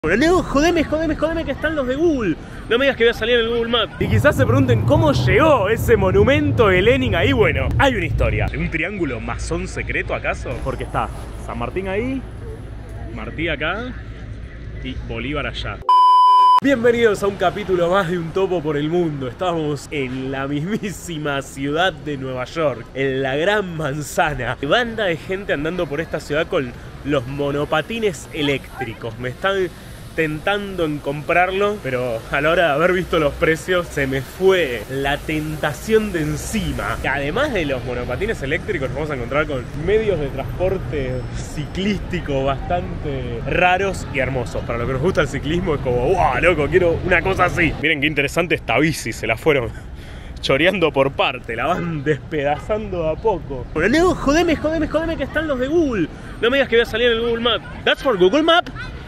No, jodeme que están los de Google. No me digas que voy a salir en el Google Maps. Y quizás se pregunten cómo llegó ese monumento de Lenin ahí. Bueno, hay una historia. ¿Un triángulo masón secreto acaso? Porque está San Martín ahí, Martí acá y Bolívar allá. Bienvenidos a un capítulo más de Un Topo por el Mundo. Estamos en la mismísima ciudad de Nueva York, en la Gran Manzana. Banda de gente andando por esta ciudad con los monopatines eléctricos. Me están tentando en comprarlo, pero a la hora de haber visto los precios se me fue la tentación de encima. Y además de los monopatines eléctricos nos vamos a encontrar con medios de transporte ciclístico bastante raros y hermosos. Para lo que nos gusta el ciclismo es como ¡wow, loco! Quiero una cosa así. Miren qué interesante esta bici, se la fueron choreando por parte, la van despedazando a poco. No, jodeme que están los de Google. No me digas que voy a salir en el Google Maps. ¿That's for Google Map?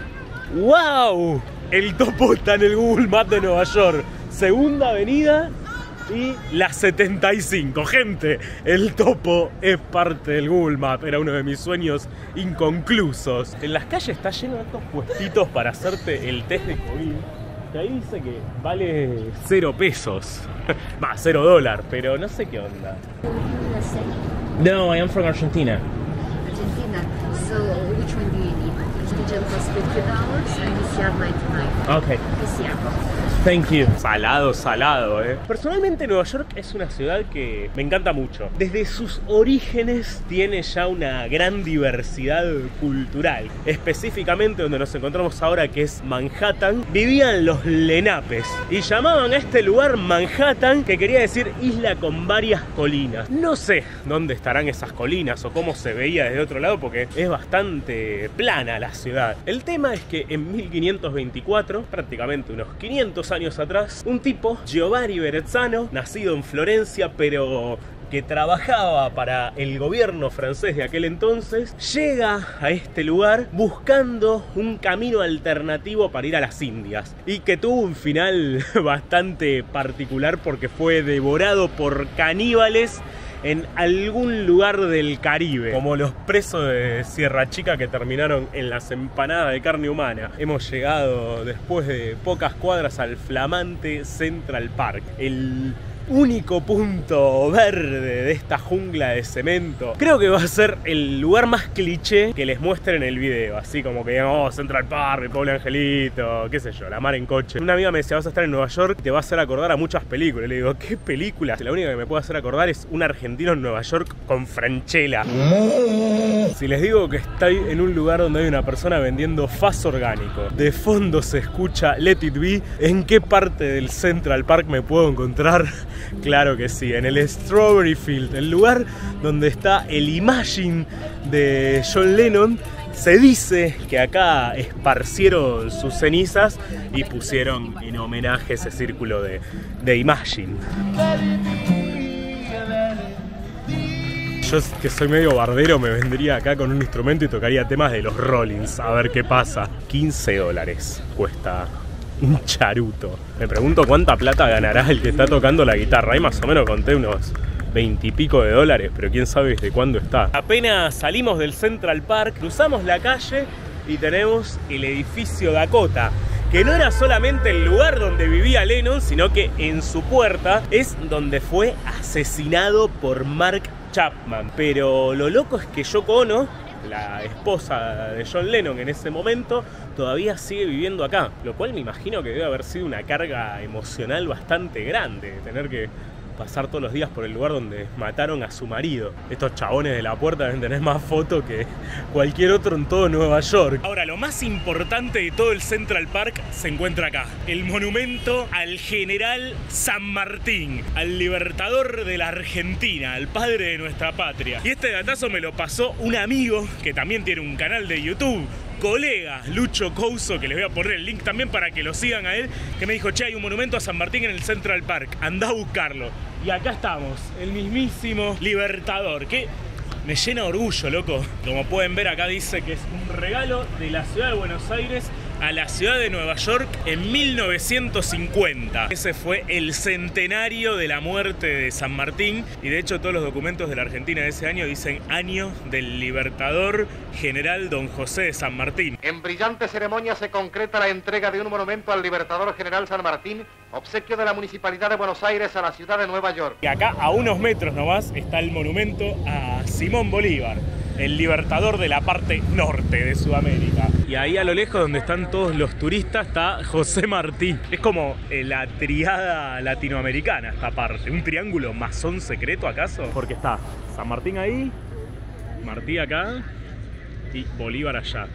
¡Wow! El topo está en el Google Maps de Nueva York. Segunda avenida y la 75. Gente, el topo es parte del Google Maps. Era uno de mis sueños inconclusos. En las calles está lleno de estos puestitos para hacerte el test de COVID. Que ahí dice que vale 0 pesos. Va, $0, pero no sé qué onda. No, I am from Argentina. Argentina. So, which one do you need? Antigen plus $50 and PCR 99. Okay. PCR. Thank you. Salado, Personalmente Nueva York es una ciudad que me encanta mucho. Desde sus orígenes tiene ya una gran diversidad cultural. Específicamente donde nos encontramos ahora, que es Manhattan, vivían los Lenapes y llamaban a este lugar Manhattan, que quería decir isla con varias colinas. No sé dónde estarán esas colinas o cómo se veía desde otro lado, porque es bastante plana la ciudad. El tema es que en 1524, prácticamente unos 500 años atrás, un tipo, Giovanni Verrazzano, nacido en Florencia, pero que trabajaba para el gobierno francés de aquel entonces, llega a este lugar buscando un camino alternativo para ir a las Indias, y que tuvo un final bastante particular porque fue devorado por caníbales en algún lugar del Caribe, como los presos de Sierra Chica que terminaron en las empanadas de carne humana. Hemos llegado después de pocas cuadras al flamante Central Park, el único punto verde de esta jungla de cemento. Creo que va a ser el lugar más cliché que les muestre en el video, así como que digan, oh, Central Park, el pobre angelito, qué sé yo, la mar en coche. Una amiga me decía, vas a estar en Nueva York, te va a hacer acordar a muchas películas. Le digo, ¿qué películas? La única que me puede hacer acordar es un argentino en Nueva York con Franchella. Si les digo que estoy en un lugar donde hay una persona vendiendo faz orgánico, de fondo se escucha Let It Be, ¿en qué parte del Central Park me puedo encontrar? Claro que sí, en el Strawberry Field, el lugar donde está el Imagine de John Lennon. Se dice que acá esparcieron sus cenizas y pusieron en homenaje ese círculo de Imagine. Yo, que soy medio bardero, me vendría acá con un instrumento y tocaría temas de los Rollins, a ver qué pasa. $15 cuesta un charuto. Me pregunto cuánta plata ganará el que está tocando la guitarra. Ahí más o menos conté unos 20 y pico de dólares, pero quién sabe desde cuándo está. Apenas salimos del Central Park, cruzamos la calle y tenemos el edificio Dakota, que no era solamente el lugar donde vivía Lennon, sino que en su puerta es donde fue asesinado por Mark Chapman. Pero lo loco es que Yoko Ono, la esposa de John Lennon en ese momento, todavía sigue viviendo acá, lo cual me imagino que debe haber sido una carga emocional bastante grande, tener que pasar todos los días por el lugar donde mataron a su marido. Estos chabones de la puerta deben tener más fotos que cualquier otro en todo Nueva York. Ahora, lo más importante de todo el Central Park se encuentra acá: el monumento al general San Martín, al libertador de la Argentina, al padre de nuestra patria. Y este datazo me lo pasó un amigo que también tiene un canal de YouTube, colega Lucho Couso, que les voy a poner el link también para que lo sigan a él, que me dijo, che, hay un monumento a San Martín en el Central Park, andá a buscarlo. Y acá estamos, el mismísimo libertador, que me llena de orgullo, loco. Como pueden ver, acá dice que es un regalo de la ciudad de Buenos Aires a la ciudad de Nueva York en 1950. Ese fue el centenario de la muerte de San Martín y de hecho todos los documentos de la Argentina de ese año dicen año del libertador general Don José de San Martín. En brillante ceremonia se concreta la entrega de un monumento al libertador general San Martín, obsequio de la Municipalidad de Buenos Aires a la ciudad de Nueva York. Y acá a unos metros nomás está el monumento a Simón Bolívar, el libertador de la parte norte de Sudamérica. Y ahí a lo lejos donde están todos los turistas está José Martí. Es como la triada latinoamericana esta parte. ¿Un triángulo masón secreto acaso? Porque está San Martín ahí, Martí acá y Bolívar allá.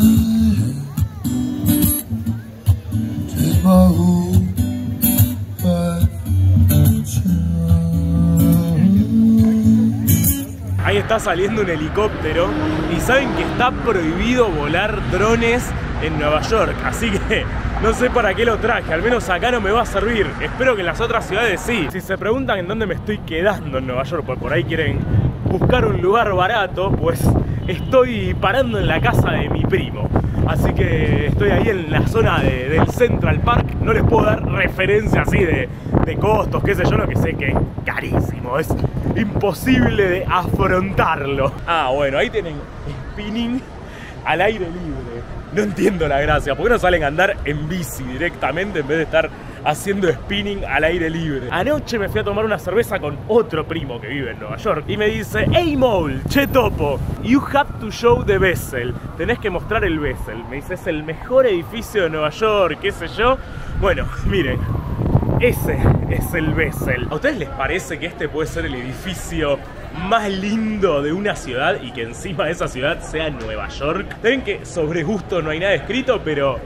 Ahí está saliendo un helicóptero y saben que está prohibido volar drones en Nueva York, así que no sé para qué lo traje, al menos acá no me va a servir. Espero que en las otras ciudades sí. Si se preguntan en dónde me estoy quedando en Nueva York, pues por ahí quieren buscar un lugar barato, pues estoy parando en la casa de mi primo. Así que estoy ahí en la zona del Central Park. No les puedo dar referencia así de costos, qué sé yo, lo que sé que es carísimo, es imposible de afrontarlo. Ah, bueno, ahí tienen spinning al aire libre. No entiendo la gracia, ¿por qué no salen a andar en bici directamente en vez de estar haciendo spinning al aire libre? Anoche me fui a tomar una cerveza con otro primo que vive en Nueva York y me dice: hey Mole, che topo, you have to show the Bessel. Tenés que mostrar el Bessel. Me dice, es el mejor edificio de Nueva York, qué sé yo. Bueno, miren, ese es el Bessel. ¿A ustedes les parece que este puede ser el edificio más lindo de una ciudad y que encima de esa ciudad sea Nueva York? Ven que sobre gusto no hay nada escrito, pero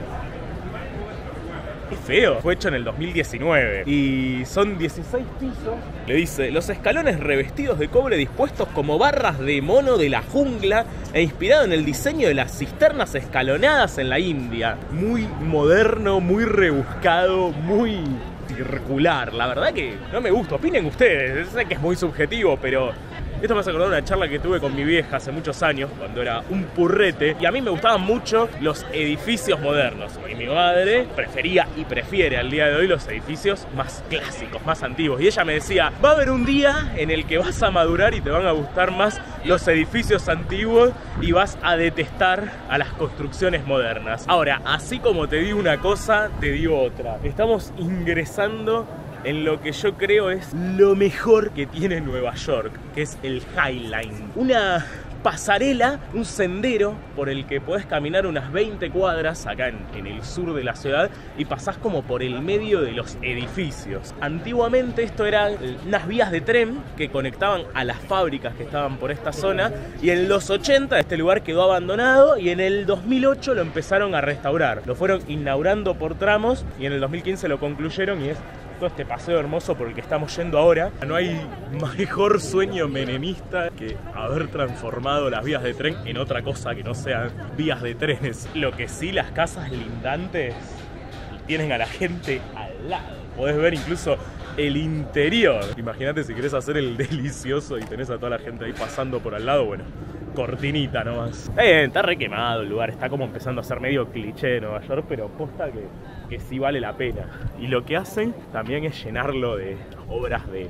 es feo. Fue hecho en el 2019 y son 16 pisos. Le dice: los escalones revestidos de cobre dispuestos como barras de mono de la jungla e inspirado en el diseño de las cisternas escalonadas en la India. Muy moderno, muy rebuscado, muy circular. La verdad que no me gusta. Opinen ustedes. Sé que es muy subjetivo, pero esto me hace acordar una charla que tuve con mi vieja hace muchos años, cuando era un purrete, y a mí me gustaban mucho los edificios modernos. Y mi madre prefería y prefiere al día de hoy los edificios más clásicos, más antiguos. Y ella me decía: va a haber un día en el que vas a madurar y te van a gustar más los edificios antiguos y vas a detestar a las construcciones modernas. Ahora, así como te digo una cosa, te digo otra. Estamos ingresando en lo que yo creo es lo mejor que tiene Nueva York, que es el High Line. Una pasarela, un sendero por el que podés caminar unas 20 cuadras acá en el sur de la ciudad y pasás como por el medio de los edificios. Antiguamente esto eran unas vías de tren que conectaban a las fábricas que estaban por esta zona, y en los 80 este lugar quedó abandonado y en el 2008 lo empezaron a restaurar. Lo fueron inaugurando por tramos y en el 2015 lo concluyeron y es todo este paseo hermoso por el que estamos yendo ahora. No hay mejor sueño menemista que haber transformado las vías de tren en otra cosa que no sean vías de trenes. Lo que sí, las casas lindantes tienen a la gente al lado. Podés ver incluso el interior. Imagínate si querés hacer el delicioso y tenés a toda la gente ahí pasando por al lado. Bueno, cortinita nomás. Está re quemado el lugar, está como empezando a ser medio cliché de Nueva York, pero posta que sí vale la pena. Y lo que hacen también es llenarlo de obras de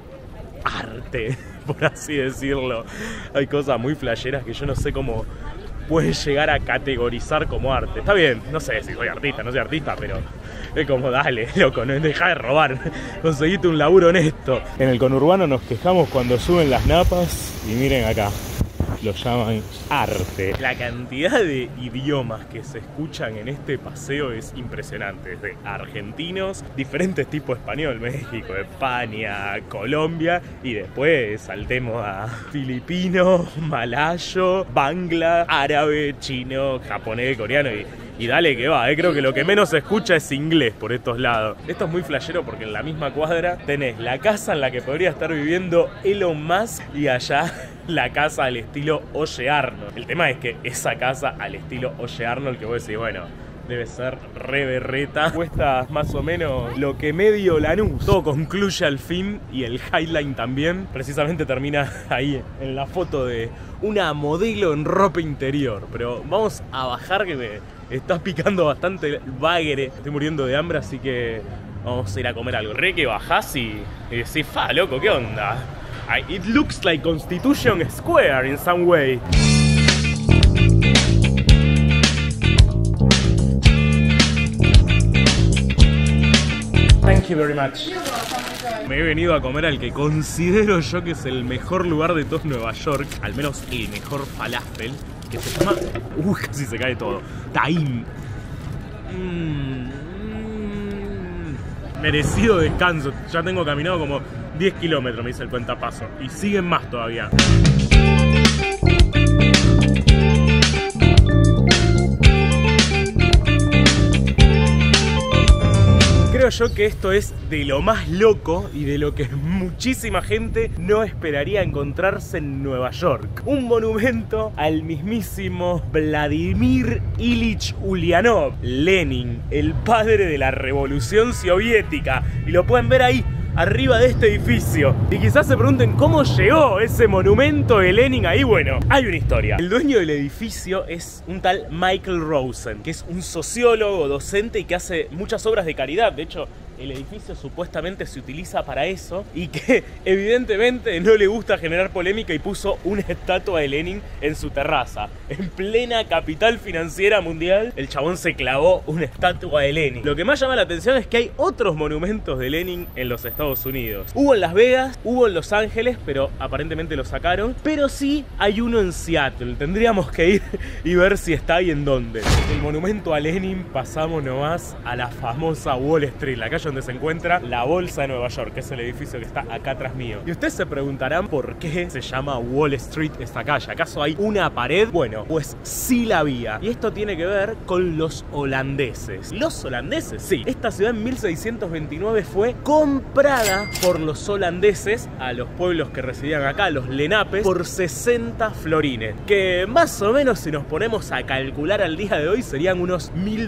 arte, por así decirlo. Hay cosas muy flasheras que yo no sé cómo pueden llegar a categorizar como arte. Está bien, no sé si soy artista, no soy artista, pero es como, dale, loco, no dejá de robar, conseguiste un laburo honesto. En el conurbano nos quejamos cuando suben las napas y miren acá, lo llaman arte. La cantidad de idiomas que se escuchan en este paseo es impresionante. Desde argentinos, diferentes tipos de español, México, España, Colombia, y después saltemos a filipino, malayo, bangla, árabe, chino, japonés, coreano y dale que va, creo que lo que menos se escucha es inglés por estos lados. Esto es muy flashero porque en la misma cuadra tenés la casa en la que podría estar viviendo Elon Musk y allá la casa al estilo Oye Arnold. El tema es que esa casa al estilo Oye Arnold, que vos decís, bueno, debe ser re berreta, cuesta más o menos lo que medio Lanús. Todo concluye al fin y el Highline también. Precisamente termina ahí en la foto de una modelo en ropa interior. Pero vamos a bajar que está picando bastante el bagre. Estoy muriendo de hambre, así que vamos a ir a comer algo. Re que bajás y decís, fa, loco, ¿qué onda? It looks like Constitution Square in some way. Thank you very much. Me he venido a comer al que considero yo que es el mejor lugar de todo Nueva York, al menos el mejor falafel, que se llama... casi se cae todo. Taim. Merecido descanso. Ya tengo caminado como 10 kilómetros, me dice el cuentapaso. Y siguen más todavía. Creo yo que esto es de lo más loco y de lo que muchísima gente no esperaría encontrarse en Nueva York. Un monumento al mismísimo Vladimir Ilich Ulyanov, Lenin, el padre de la revolución soviética. Y lo pueden ver ahí, arriba de este edificio. Y quizás se pregunten cómo llegó ese monumento de Lenin ahí. Bueno, hay una historia. El dueño del edificio es un tal Michael Rosen, que es un sociólogo, docente y que hace muchas obras de caridad. De hecho, el edificio supuestamente se utiliza para eso y que evidentemente no le gusta generar polémica y puso una estatua de Lenin en su terraza. En plena capital financiera mundial, el chabón se clavó una estatua de Lenin. Lo que más llama la atención es que hay otros monumentos de Lenin en los Estados Unidos. Hubo en Las Vegas, hubo en Los Ángeles, pero aparentemente lo sacaron. Pero sí hay uno en Seattle. Tendríamos que ir y ver si está y en dónde. Del monumento a Lenin pasamos nomás a la famosa Wall Street, la calle donde se encuentra la Bolsa de Nueva York, que es el edificio que está acá atrás mío. Y ustedes se preguntarán por qué se llama Wall Street esta calle. ¿Acaso hay una pared? Bueno, pues sí la había. Y esto tiene que ver con los holandeses. ¿Los holandeses? Sí. Esta ciudad en 1629 fue comprada por los holandeses a los pueblos que residían acá, los lenapes, por 60 florines. Que más o menos, si nos ponemos a calcular al día de hoy, serían unos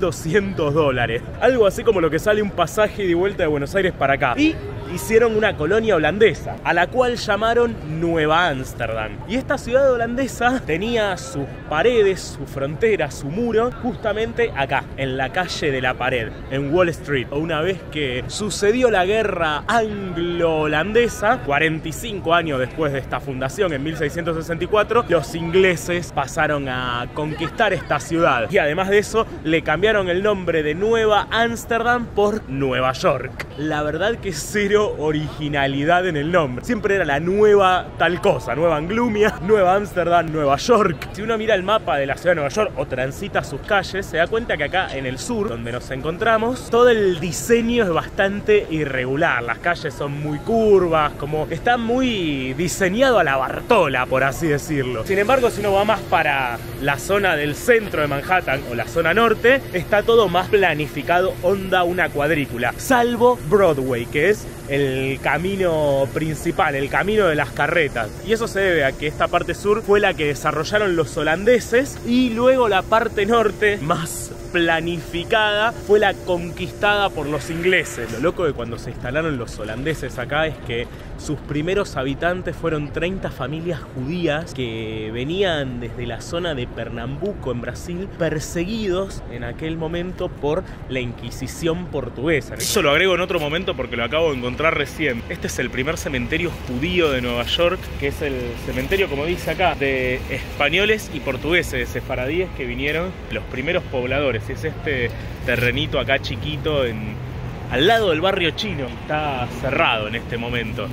$1.200. Algo así como lo que sale un pasaje de vuelta de Buenos Aires para acá. Y hicieron una colonia holandesa, a la cual llamaron Nueva Ámsterdam. Y esta ciudad holandesa tenía sus paredes, su frontera, su muro, justamente acá, en la calle de la pared, en Wall Street. Una vez que sucedió la guerra anglo-holandesa, 45 años después de esta fundación, en 1664, los ingleses pasaron a conquistar esta ciudad. Y además de eso, le cambiaron el nombre de Nueva Ámsterdam por Nueva York. La verdad que cero originalidad en el nombre. Siempre era la nueva tal cosa, Nueva Anglumia, Nueva Ámsterdam, Nueva York. Si uno mira el mapa de la ciudad de Nueva York o transita sus calles, se da cuenta que acá en el sur, donde nos encontramos, todo el diseño es bastante irregular. Las calles son muy curvas, como está muy diseñado a la Bartola, por así decirlo. Sin embargo, si uno va más para la zona del centro de Manhattan o la zona norte, está todo más planificado, onda una cuadrícula, salvo Broadway, que es el camino principal, el camino de las carretas. Y eso se debe a que esta parte sur fue la que desarrollaron los holandeses y luego la parte norte, más planificada, fue la conquistada por los ingleses. Lo loco de cuando se instalaron los holandeses acá es que sus primeros habitantes fueron 30 familias judías que venían desde la zona de Pernambuco en Brasil, perseguidos en aquel momento por la Inquisición portuguesa. Eso lo agrego en otro momento porque lo acabo de encontrar recién. Este es el primer cementerio judío de Nueva York, que es el cementerio, como dice acá, de españoles y portugueses, de sefaradíes que vinieron, los primeros pobladores. Es este terrenito acá chiquito al lado del barrio chino. Está cerrado en este momento.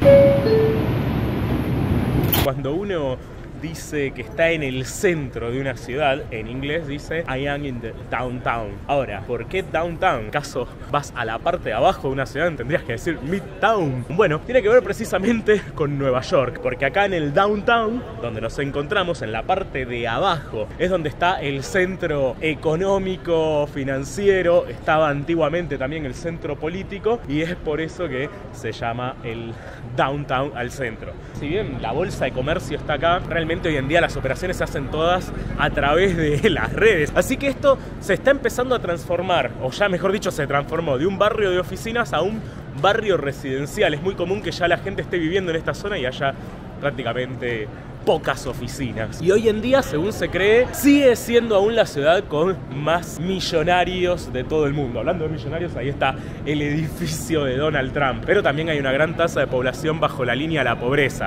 Cuando uno dice que está en el centro de una ciudad, en inglés dice I am in the downtown. Ahora, ¿por qué downtown? ¿Acaso vas a la parte de abajo de una ciudad? Tendrías que decir midtown. Bueno, tiene que ver precisamente con Nueva York, porque acá en el downtown, donde nos encontramos, en la parte de abajo, es donde está el centro económico, financiero, estaba antiguamente también el centro político, y es por eso que se llama el downtown al centro. Si bien la bolsa de comercio está acá, realmente hoy en día las operaciones se hacen todas a través de las redes. Así que esto se está empezando a transformar, o ya mejor dicho, se transformó de un barrio de oficinas a un barrio residencial. Es muy común que ya la gente esté viviendo en esta zona y haya prácticamente pocas oficinas. Y hoy en día, según se cree, sigue siendo aún la ciudad con más millonarios de todo el mundo. Hablando de millonarios, ahí está el edificio de Donald Trump. Pero también hay una gran tasa de población bajo la línea de la pobreza.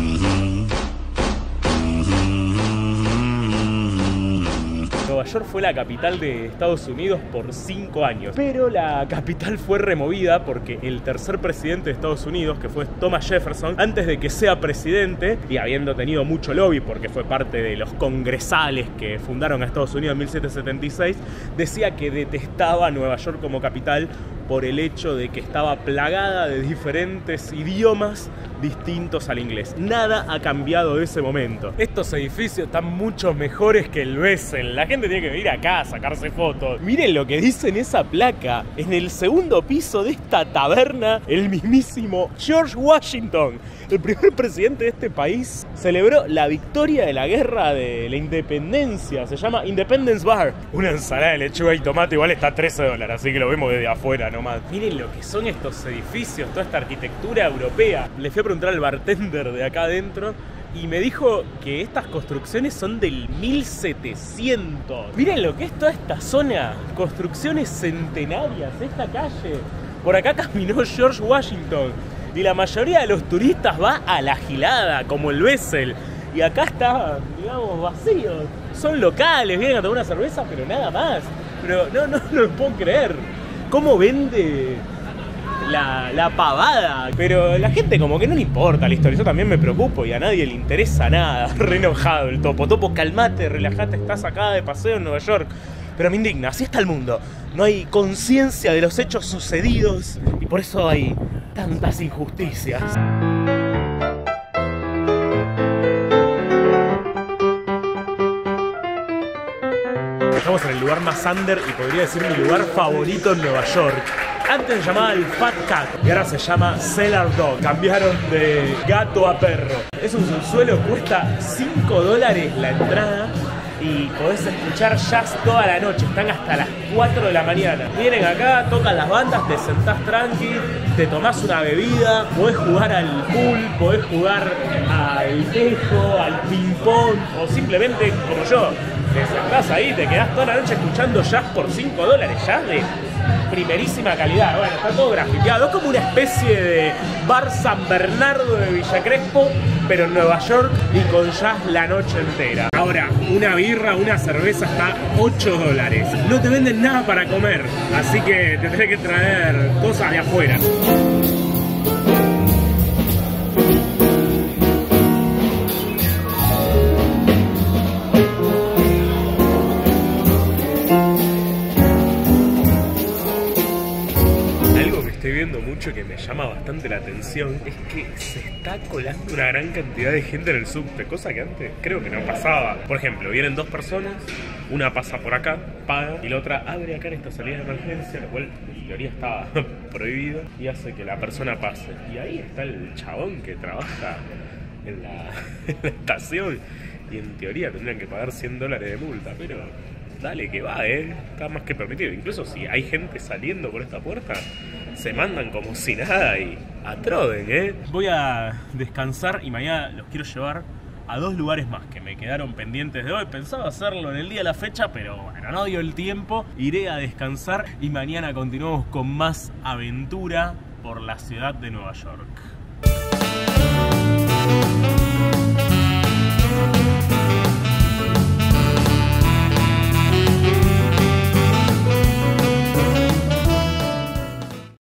Nueva York fue la capital de Estados Unidos por 5 años, pero la capital fue removida porque el tercer presidente de Estados Unidos, que fue Thomas Jefferson, antes de que sea presidente y habiendo tenido mucho lobby porque fue parte de los congresales que fundaron a Estados Unidos en 1776, decía que detestaba Nueva York como capital por el hecho de que estaba plagada de diferentes idiomas distintos al inglés. Nada ha cambiado de ese momento. Estos edificios están mucho mejores que el Bessel. La gente tiene que venir acá a sacarse fotos. Miren lo que dice en esa placa. En el segundo piso de esta taberna, el mismísimo George Washington, el primer presidente de este país, celebró la victoria de la guerra de la independencia. Se llama Independence Bar. Una ensalada de lechuga y tomate igual está $13, así que lo vemos desde afuera nomás. Miren lo que son estos edificios, toda esta arquitectura europea. Le fui a preguntar al bartender de acá adentro y me dijo que estas construcciones son del 1700. Miren lo que es toda esta zona, construcciones centenarias, esta calle. Por acá caminó George Washington y la mayoría de los turistas va a la gilada, como el Bessel. Y acá está, digamos, vacío. Son locales, vienen a tomar una cerveza, pero nada más. Pero no lo puedo creer. ¿Cómo vende la pavada? Pero la gente como que no le importa la historia. Yo también me preocupo y a nadie le interesa nada. Re enojado el Topo. Topo, calmate, relájate, estás acá de paseo en Nueva York. Pero me indigna, así está el mundo. No hay conciencia de los hechos sucedidos y por eso hay tantas injusticias. Estamos en el lugar más under y podría decir mi lugar favorito en Nueva York. Antes se llamaba el Fat Cat y ahora se llama Cellar Dog. Cambiaron de gato a perro. Es un subsuelo, cuesta $5 la entrada y podés escuchar jazz toda la noche. Están hasta las 4 de la mañana. Vienen acá, tocan las bandas, te sentás tranqui, te tomás una bebida, podés jugar al pool, podés jugar al tejo, al ping-pong o simplemente como yo. Te sentás ahí, te quedás toda la noche escuchando jazz por $5, jazz de primerísima calidad. Bueno, está todo grafiteado, es como una especie de bar San Bernardo de Villa Crespo, pero en Nueva York y con jazz la noche entera. Ahora, una birra, una cerveza está $8. No te venden nada para comer, así que te tenés que traer cosas de afuera. Mucho que me llama bastante la atención es que se está colando una gran cantidad de gente en el subte, cosa que antes creo que no pasaba. Por ejemplo, vienen dos personas, una pasa por acá, paga, y la otra abre acá en esta salida de emergencia, lo cual en teoría estaba prohibido, y hace que la persona pase. Y ahí está el chabón que trabaja en la estación, y en teoría tendrían que pagar $100 de multa, pero dale que va, está más que permitido. Incluso si hay gente saliendo por esta puerta, se mandan como si nada y atroden, Voy a descansar y mañana los quiero llevar a 2 lugares más que me quedaron pendientes de hoy. Pensaba hacerlo en el día de la fecha, pero bueno, no dio el tiempo. Iré a descansar y mañana continuamos con más aventura por la ciudad de Nueva York.